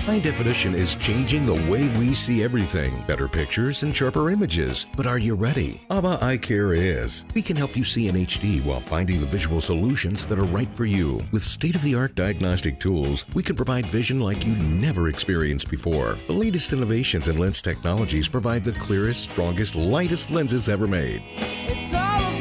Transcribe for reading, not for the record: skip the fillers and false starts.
High definition is changing the way we see everything. Better pictures and sharper images. But are you ready? Abba Eyecare is. We can help you see in HD while finding the visual solutions that are right for you. With state-of-the-art diagnostic tools, we can provide vision like you never experienced before. The latest innovations in lens technologies provide the clearest, strongest, lightest lenses ever made. It's all